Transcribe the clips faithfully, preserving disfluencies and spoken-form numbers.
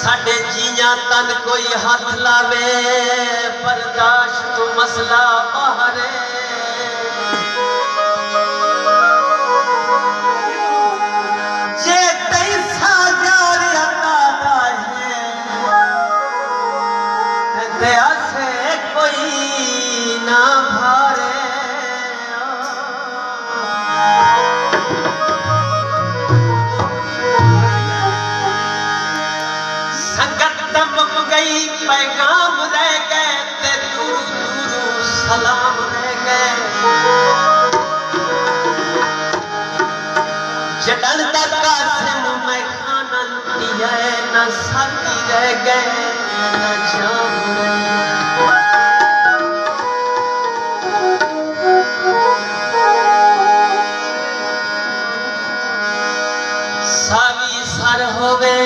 साडे जिया तन कोई हाथ लावे बर्दाश्त तो मसला बाहर जे तैसा जार अता है दया से कोई ना भारे गई पैगाम रह गए ते दूर दूर सलाम रह गए जडन दा कासिम मैं खाना लुटिया न साथी रह गए न जाम सावी सर होवे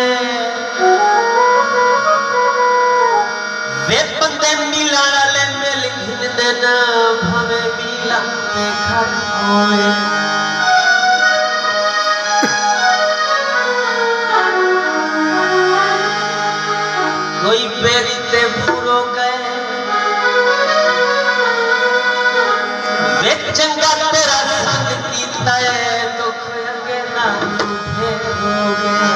वे बंदे मिला वाले मिल घिनते न भवे मिला ते घर होए कोई बेरी ते भूरो गए वे चंगा तेरा संग कीता है दुख अगे ना फेर हो गए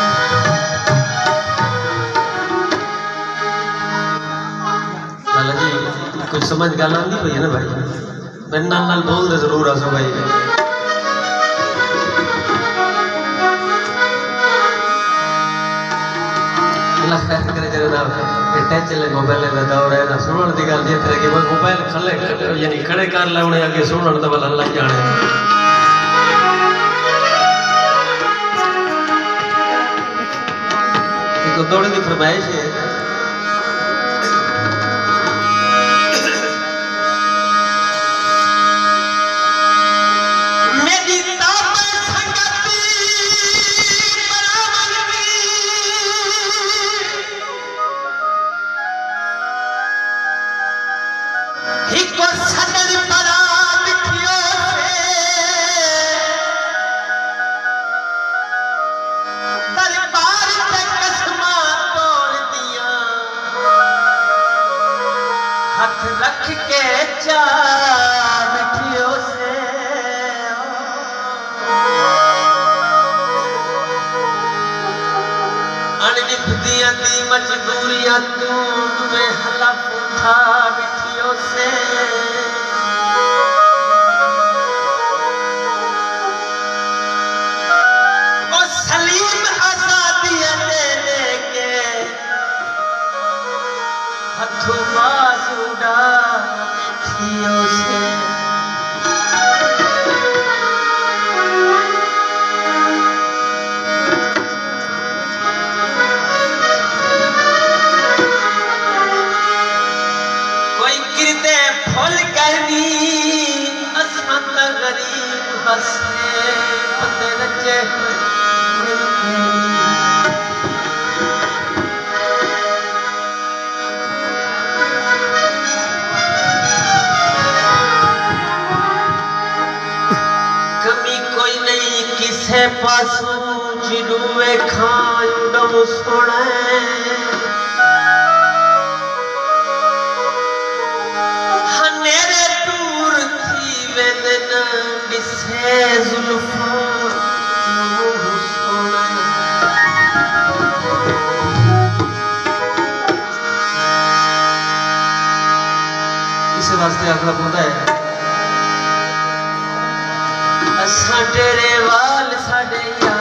कुछ समझ गल आती हुई है ना भाई मेरे नाल नाल बोल दे जरूर आसो भाई अल्लाह खैर करे जरे ना टच ले मोबाइल दा दौर है ना सुनन दी गल जे तरह की मोबाइल खले यानी खड़े कर लाउने आगे सुनन तो भला अल्लाह जाने तो दौड़े दी फरमाइश है रख के चार मिठियों से अननिभदियां दी मजबूरियां तू में हलफ उठा मिठियों से वो सलीम आजादियां लेने के हथों बाजुड़ा मिठियों से कोई गिरते फूल कहनी असमत गरीब हंसे पते रचे किसे पासों जिडुए खांडो सुने हनेरे दूर थी वेदन बिसे जुल्फों सुने इस वास्ते अगला बोलता है साढ़े वाल साढ़े